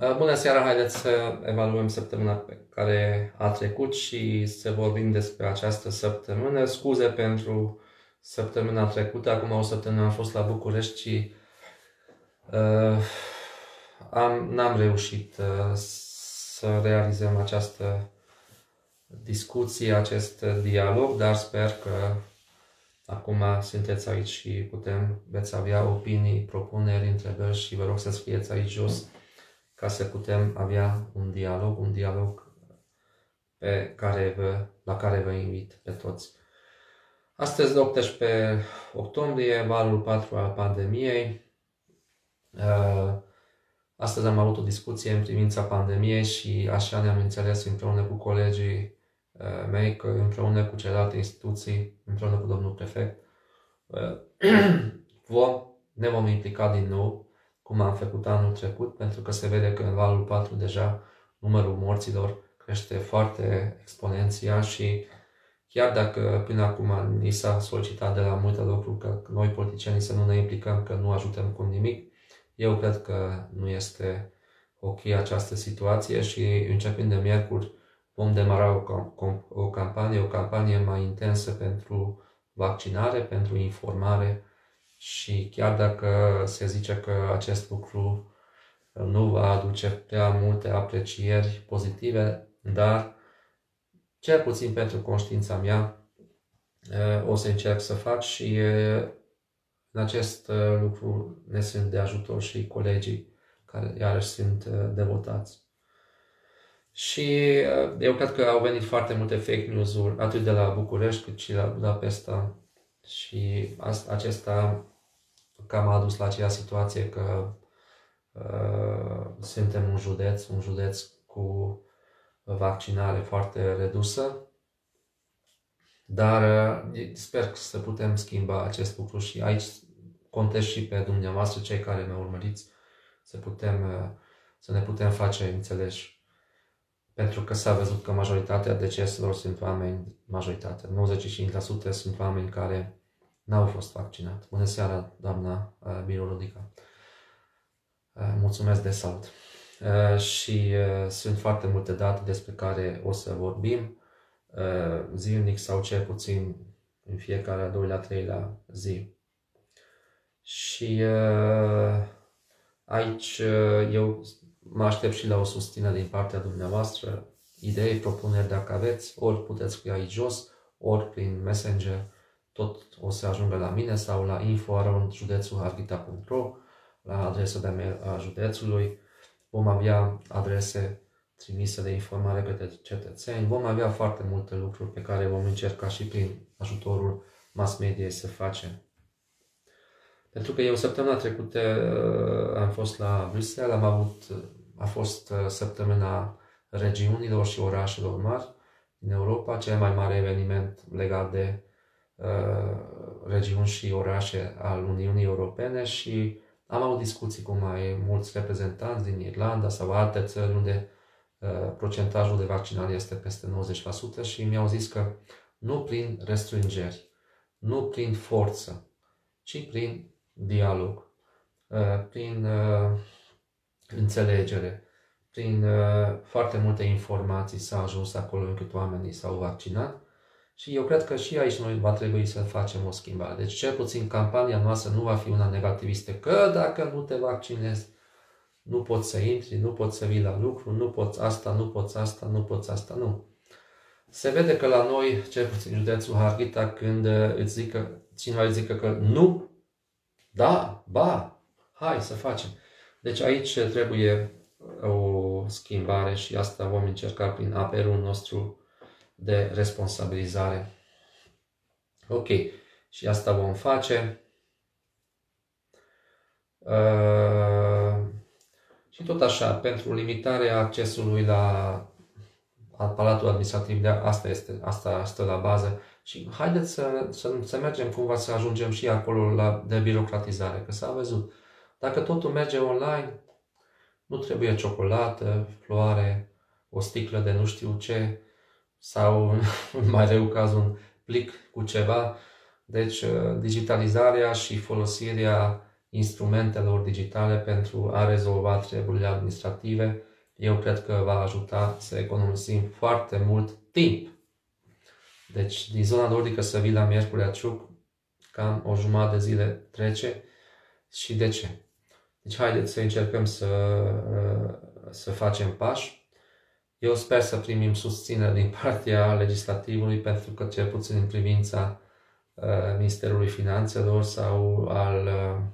Bună seara, haideți să evaluăm săptămâna pe care a trecut și să vorbim despre această săptămână. Scuze pentru săptămâna trecută, acum o săptămână am fost la București și n-am reușit să realizăm această discuție, acest dialog, dar sper că acum sunteți aici și veți avea opinii, propuneri, întrebări și vă rog să scrieți aici jos ca să putem avea un dialog la care vă invit pe toți. Astăzi, 18 octombrie, valul 4 al pandemiei. Astăzi am avut o discuție în privința pandemiei și așa ne-am înțeles împreună cu colegii mei, că împreună cu celelalte instituții, împreună cu domnul prefect, ne vom implica din nou, cum am făcut anul trecut, pentru că se vede că în valul 4 deja numărul morților crește foarte exponențial și chiar dacă până acum ni s-a solicitat de la multe lucruri că noi politicienii să nu ne implicăm, că nu ajutăm cu nimic, eu cred că nu este ok această situație și începând de miercuri vom demara o campanie mai intensă pentru vaccinare, pentru informare și chiar dacă se zice că acest lucru nu va aduce prea multe aprecieri pozitive, dar cel puțin pentru conștiința mea o să încerc să fac și în acest lucru ne sunt de ajutor și colegii care iarăși sunt devotați. Și eu cred că au venit foarte multe fake news-uri, atât de la București cât și la Budapesta și acesta cam a adus la acea situație că suntem un județ cu vaccinare foarte redusă, dar sper să putem schimba acest lucru și aici contez și pe dumneavoastră, cei care mă urmăriți, să ne putem face înțeleși. Pentru că s-a văzut că majoritatea deceselor sunt oameni, 95% sunt oameni care n-au fost vaccinați. Bună seara, doamna Biru Rodica. Mulțumesc de salut. Și sunt foarte multe date despre care o să vorbim zilnic sau cel puțin în fiecare a doilea, treilea zi. Și aici eu mă aștept și la o susținere din partea dumneavoastră, idei, propuneri dacă aveți, ori puteți scrie aici jos, ori prin Messenger, tot o să ajungă la mine sau la info@județulharghita.ro, la adresa de mail a județului. Vom avea adrese trimise de informare către cetățeni, vom avea foarte multe lucruri pe care vom încerca și prin ajutorul mass media să facem. Pentru că eu săptămâna trecută am fost la Bruxelles, a fost săptămâna regiunilor și orașelor mari din Europa, cel mai mare eveniment legat de regiuni și orașe al Uniunii Europene și am avut discuții cu mai mulți reprezentanți din Irlanda sau alte țări unde procentajul de vaccinare este peste 90% și mi-au zis că nu prin restrângeri, nu prin forță, ci prin dialog, prin înțelegere, prin foarte multe informații s-a ajuns acolo încât oamenii s-au vaccinat și eu cred că și aici noi va trebui să facem o schimbare. Deci cel puțin campania noastră nu va fi una negativistă, că dacă nu te vaccinezi, nu poți să intri, nu poți să vii la lucru, nu poți asta, nu poți asta, nu poți asta, nu. Se vede că la noi, cel puțin județul Harghita, când cineva îți zică că nu, da, ba, hai să facem. Deci aici trebuie o schimbare și asta vom încerca prin apelul nostru de responsabilizare. Ok, și asta vom face. Și tot așa, pentru limitarea accesului la Palatul Administrativ, asta stă la bază. Și haideți să mergem cumva să ajungem și acolo de birocratizare, că s-a văzut. Dacă totul merge online, nu trebuie ciocolată, floare, o sticlă de nu știu ce, sau, în mai rău caz, un plic cu ceva. Deci, digitalizarea și folosirea instrumentelor digitale pentru a rezolva treburile administrative, eu cred că va ajuta să economisim foarte mult timp. Deci, din zona nordică să vii la Miercurea Ciuc, cam o jumătate de zile trece. Și de ce? Deci, haideți să încercăm să facem pași. Eu sper să primim susținere din partea legislativului, pentru că, cel puțin în privința Ministerului Finanțelor sau al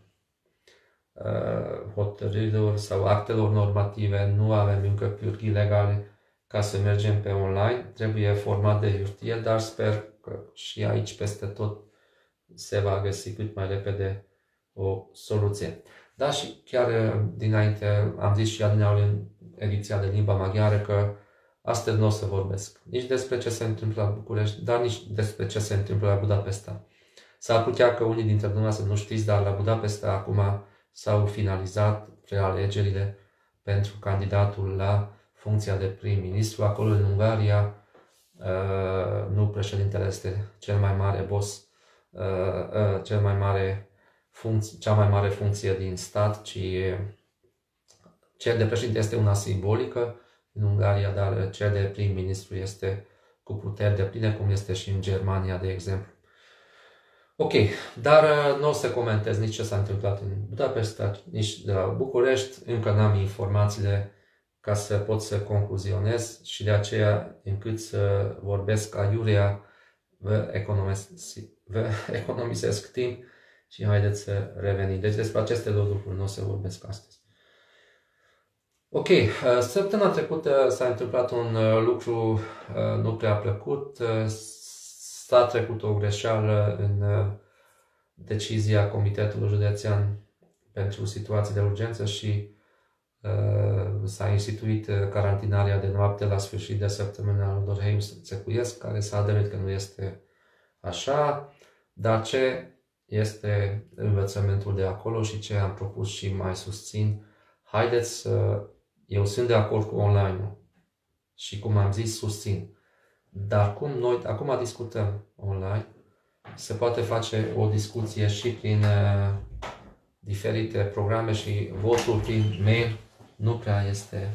hotărârilor sau actelor normative, nu avem încă pârghii legale ca să mergem pe online. Trebuie format de hârtie, dar sper că și aici peste tot se va găsi cât mai repede o soluție. Da, și chiar dinainte am zis și adineauri în ediția de limba maghiară că astăzi nu o să vorbesc nici despre ce se întâmplă la București, dar nici despre ce se întâmplă la Budapesta. S-ar putea că unii dintre dumneavoastră nu știți, dar la Budapesta acum s-au finalizat prealegerile pentru candidatul la funcția de prim-ministru. Acolo în Ungaria nu președintele este cel mai mare boss, cea mai mare funcție din stat, ci cel de președinte este una simbolică în Ungaria, dar cel de prim-ministru este cu puteri depline, cum este și în Germania, de exemplu. Ok, dar nu o să comentez nici ce s-a întâmplat în Budapesta, nici de la București. Încă n-am informațiile ca să pot să concluzionez și de aceea, încât să vorbesc aiurea, vă economisesc timp și haideți să revenim. Deci despre aceste două lucruri nu o să vorbesc astăzi. Ok, săptămâna trecută s-a întâmplat un lucru nu prea plăcut. S-a trecut o greșeală în decizia Comitetului Județean pentru situații de urgență și s-a instituit carantinarea de noapte la sfârșit de săptămână al Dorheim-Țecuiesc, care s-a adeverit că nu este așa, dar ce este învățământul de acolo și ce am propus și mai susțin. Haideți eu sunt de acord cu online-ul și, cum am zis, susțin. Dar cum noi acum discutăm online, se poate face o discuție și prin diferite programe și votul prin mail nu prea este...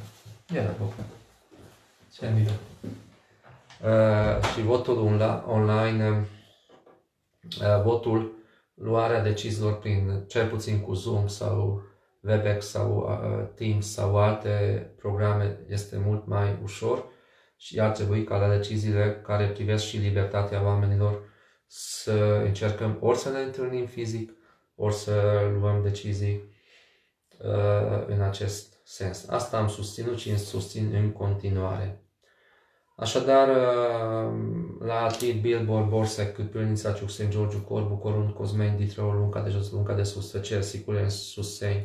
și votul online, votul, luarea deciziilor prin, cel puțin cu Zoom sau Webex sau Teams sau alte programe, este mult mai ușor și ar trebui ca la deciziile care privesc și libertatea oamenilor să încercăm ori să ne întâlnim fizic, ori să luăm decizii în acest sens. Asta am susținut și îmi susțin în continuare. Așadar, la Tit, Billboard, Borsec, Cârpâlnița, Ciuc, Georgiu, Corbu, Corun, Cosmeni, Ditreu, Lunca de Jos, Lunca de Sus, Făcer, Sicule, Suseni,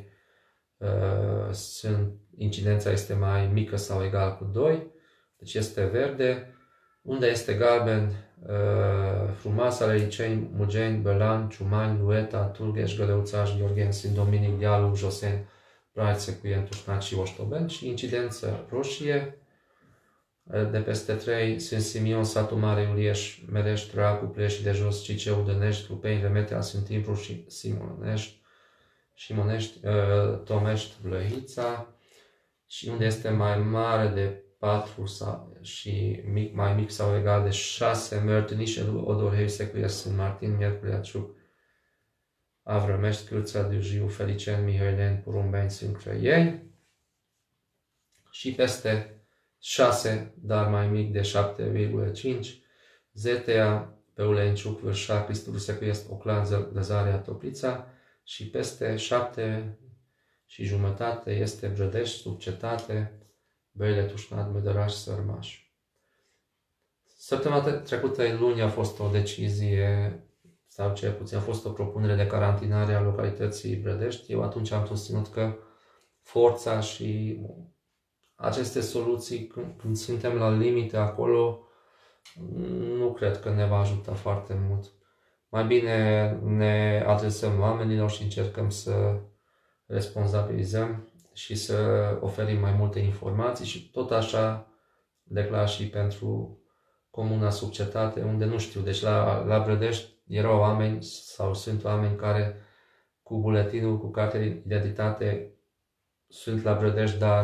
incidența este mai mică sau egal cu 2, deci este verde. Unde este galben, Frumoasa, Leliceni, Mugeni, Bălan, Ciumani, Lueta, Tulgeș, Găleuțaș, Gheorghen, Sindominic, Dealu, Josen, Braițe, Cuien, Tușnac și Oștoben. Și incidență roșie, de peste 3, sunt Simion, Satul Mare, Iulieș, Merești, Racu, Plești de Jos, Ciceu, Dănești, Lupeni, Remetea, Sântimpru și Simonești, Tomești, Vlăhița. Și unde este mai mare de 4 și mai mic sau egal de 6, Mărtiniș, Odorhei, Secuiesc, Sunt Martin, Miercurea Ciuc, Avrămești, Cârța, Diujiu, Felicen, Mihăileni, Porumbeni, Sunt Crăieni. Și peste 6, dar mai mic de 7,5, Zetea, Peulenciuc, Vârșa, Cristuru, Secuiesc, Oclan, Lăzarea, Toplița. Și peste 7 și jumătate este Brădești, Subcetate, Băile, Tușnad, Mădăraș, Sărmaș. Săptămâna trecută, în luni, a fost o decizie, sau cel puțin a fost o propunere de carantinare a localității Brădești. Eu atunci am susținut că forța și aceste soluții, când suntem la limite acolo, nu cred că ne va ajuta foarte mult. Mai bine ne adresăm oamenilor și încercăm să responsabilizăm și să oferim mai multe informații și tot așa declar și pentru Comuna Subcetate, unde nu știu, deci la Brădești erau oameni sau sunt oameni care cu buletinul, cu cartea de identitate sunt la Brădești, dar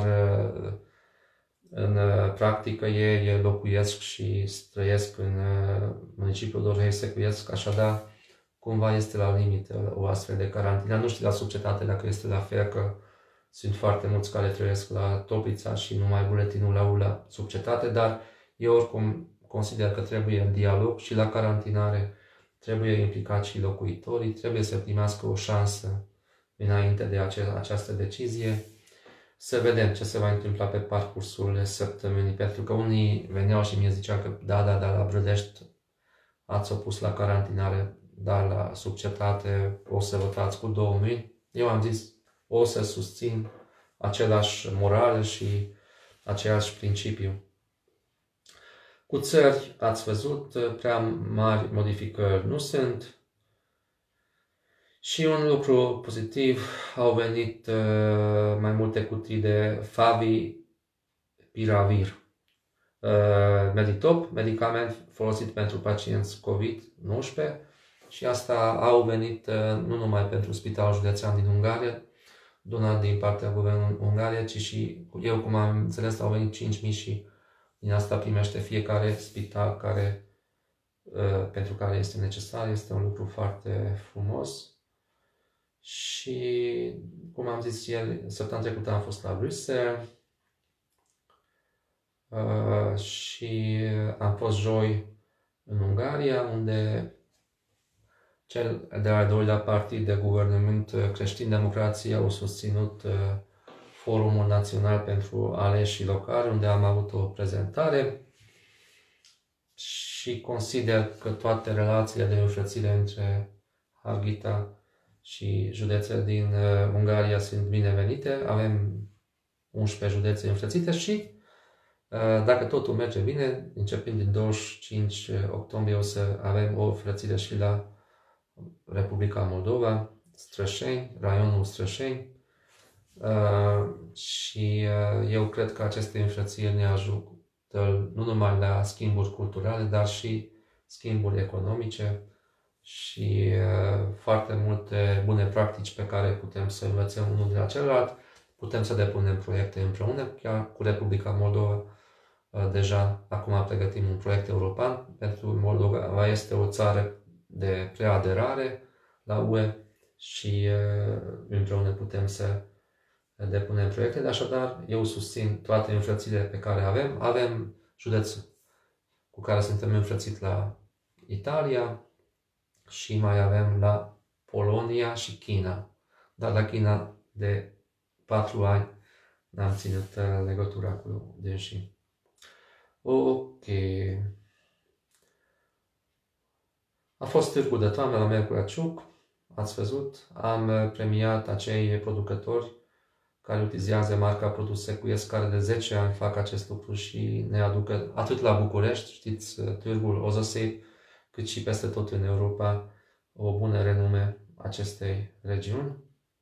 în practică ei locuiesc și trăiesc în municipiul Dorhei Secuiesc, așadar cumva este la limită o astfel de carantină. Nu știu la subcetate dacă este la fel, că sunt foarte mulți care trăiesc la Toplița și numai buletinul la subcetate, dar eu oricum consider că trebuie dialog și la carantinare trebuie implicat și locuitorii, trebuie să primească o șansă înainte de această decizie. Să vedem ce se va întâmpla pe parcursul săptămânii, pentru că unii veneau și mi ziceau că da, la Brădești ați opus la carantinare, dar la subcetate o să votați cu 2 mâini. Eu am zis, o să susțin același morală și același principiu. Cu țări, ați văzut, prea mari modificări nu sunt. Și un lucru pozitiv, au venit mai multe cutii de Favipiravir. Meditop, medicament folosit pentru pacienți COVID-19, și asta au venit nu numai pentru Spitalul Județean din Ungaria, donat din partea Guvernului Ungariei, ci și, eu cum am înțeles, au venit 5.000 și din asta primește fiecare spital pentru care este necesar. Este un lucru foarte frumos. Și, cum am zis ieri, săptămâna trecută am fost la Bruxelles și am fost joi în Ungaria, unde cel de-al doilea partid de guvernământ Creștin-Democrație au susținut Forumul Național pentru Aleșii Locali, unde am avut o prezentare și consider că toate relațiile de înfrățire între Harghita și județe din Ungaria sunt binevenite. Avem 11 județe înfrățite și dacă totul merge bine, începând din 25 octombrie o să avem o înfrățire și la Republica Moldova, Strășeni, raionul Strășeni, și eu cred că aceste înfrățiri ne ajută nu numai la schimburi culturale, dar și schimburi economice și foarte multe bune practici pe care putem să învățăm unul de la celălalt. Putem să depunem proiecte împreună, chiar cu Republica Moldova. Deja acum pregătim un proiect european pentru Moldova. Este o țară de preaderare la UE și împreună putem să depunem proiecte. Așadar, eu susțin toate înfrățirile pe care avem. Avem județ cu care suntem înfrățiți la Italia și mai avem la Polonia și China. Dar la China de 4 ani n-am ținut legătura cu dânsii. Ok. A fost târgul de toamnă la Miercurea Ciuc, ați văzut. Am premiat acei producători care utilizează marca Produs Secuiesc, care de 10 ani fac acest lucru și ne aducă atât la București, știți, târgul Ozăsei, cât și peste tot în Europa, o bună renume acestei regiuni.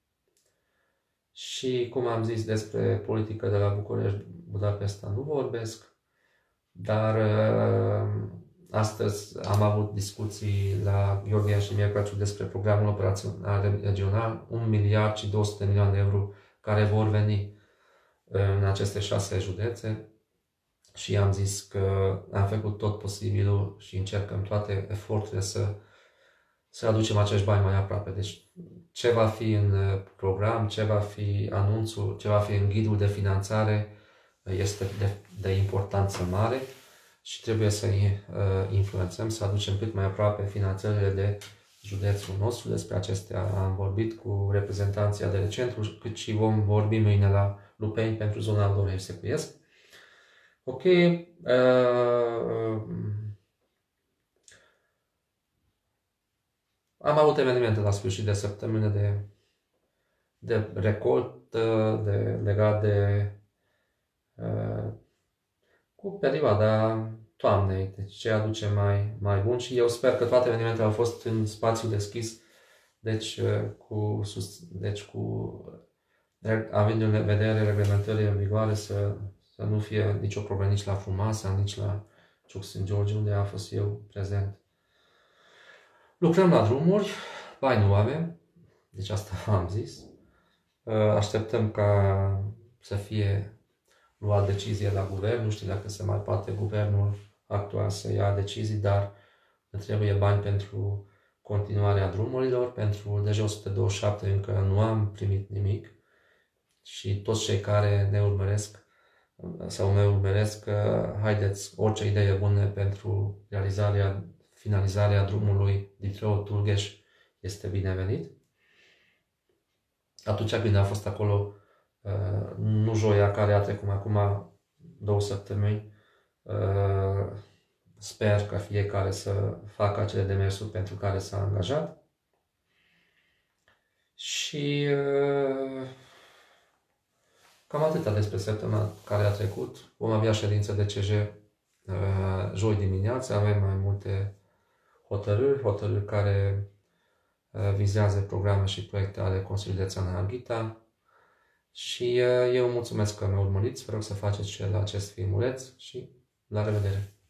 Și cum am zis despre politică de la București, Budapesta nu vorbesc, dar astăzi am avut discuții la Gheorghe și Miercurea Ciuc despre programul operațional regional, 1 miliard și 200 milioane de euro care vor veni în aceste 6 județe și am zis că am făcut tot posibilul și încercăm toate eforturile să aducem acești bani mai aproape. Deci ce va fi în program, ce va fi anunțul, ce va fi în ghidul de finanțare este de importanță mare și trebuie să influențăm, să aducem cât mai aproape finanțările de județul nostru. Despre acestea am vorbit cu reprezentanții de centru, cât și vom vorbi mâine la Lupeni pentru zona Dorhei Secuiesc. Ok. Am avut evenimente la sfârșit de săptămână de recoltă, legat de cu perioada toamnei, deci ce aduce mai bun și eu sper că toate evenimentele au fost în spațiu deschis, deci având în vedere reglementările în vigoare să nu fie nicio problemă nici la Frumasa, nici la Ciuc Sfânt George, unde am fost eu prezent. Lucrăm la drumuri, bani nu avem, Deci asta am zis. Așteptăm ca să fie luat decizie la guvern. Nu știu dacă se mai poate guvernul actual să ia decizii, dar ne trebuie bani pentru continuarea drumurilor. Pentru DG127 încă nu am primit nimic și toți cei care ne urmăresc sau ne urmăresc, haideți, orice idee bună pentru finalizarea drumului Ditreu-Tulgeș este binevenit. Atunci când a fost acolo, nu joia care a trecut acum 2 săptămâni, sper ca fiecare să facă acele demersuri pentru care s-a angajat. Și cam atâta despre săptămâna care a trecut. Vom avea ședință de CJ joi dimineață, avem mai multe hotărâri care vizează programe și proiecte ale Consiliului Județean Harghita. Și eu mulțumesc că mă urmăriți, vă rog să faceți share la acest filmuleț și la revedere!